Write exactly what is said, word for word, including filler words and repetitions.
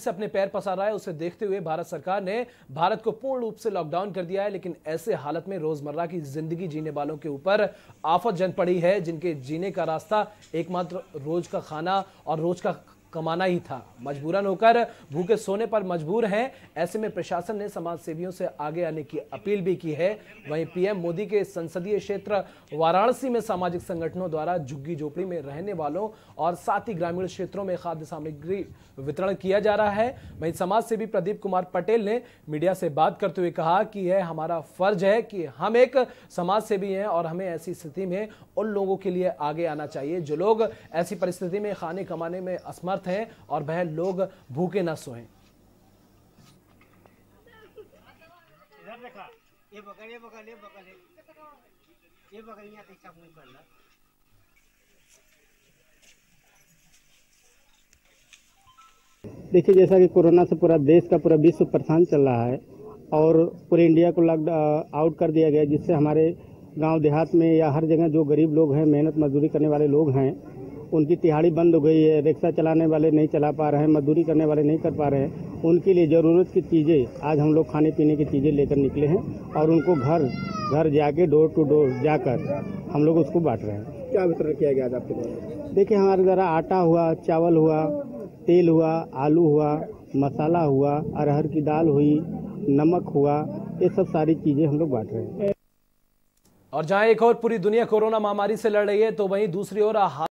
से अपने पैर पसार रहा है, उसे देखते हुए भारत सरकार ने भारत को पूर्ण रूप से लॉकडाउन कर दिया है। लेकिन ऐसे हालत में रोजमर्रा की जिंदगी जीने वालों के ऊपर आफत जन पड़ी है, जिनके जीने का रास्ता एकमात्र रोज का खाना और रोज का कमाना ही था। मजबूरन होकर भूखे सोने पर मजबूर हैं। ऐसे में प्रशासन ने समाज सेवियों से आगे आने की अपील भी की है। वहीं पीएम मोदी के संसदीय क्षेत्र वाराणसी में सामाजिक संगठनों द्वारा झुग्गी झोपड़ी में रहने वालों और साथ ही ग्रामीण क्षेत्रों में खाद्य सामग्री वितरण किया जा रहा है। वहीं समाज सेवी प्रदीप कुमार पटेल ने मीडिया से बात करते हुए कहा कि यह हमारा फर्ज है कि हम एक समाज सेवी हैं और हमें ऐसी स्थिति में उन लोगों के लिए आगे आना चाहिए जो लोग ऐसी परिस्थिति में खाने कमाने में असमर्थ हैं और वह लोग भूखे न सोएं। ये बकल ये बकल ये बकल ये बकल यहाँ तक सब नहीं करना। देखिए, जैसा कि कोरोना से पूरा देश का पूरा विश्व परेशान चल रहा है और पूरे इंडिया को लॉक आउट कर दिया गया, जिससे हमारे गांव देहात में या हर जगह जो गरीब लोग हैं, मेहनत मजदूरी करने वाले लोग हैं, उनकी तिहाड़ी बंद हो गई है। रिक्शा चलाने वाले नहीं चला पा रहे हैं, मजदूरी करने वाले नहीं कर पा रहे हैं। उनके लिए ज़रूरत की चीज़ें आज हम लोग खाने पीने की चीज़ें लेकर निकले हैं और उनको घर घर जाके डोर टू डोर जाकर हम लोग उसको बांट रहे हैं। क्या वितरण किया गया आज आपके द्वारा? देखिए, हमारे द्वारा आटा हुआ, चावल हुआ, तेल हुआ, आलू हुआ, मसाला हुआ, अरहर की दाल हुई, नमक हुआ, ये सब सारी चीज़ें हम लोग बांट रहे हैं। और जहां एक और पूरी दुनिया कोरोना महामारी से लड़ रही है, तो वहीं दूसरी ओर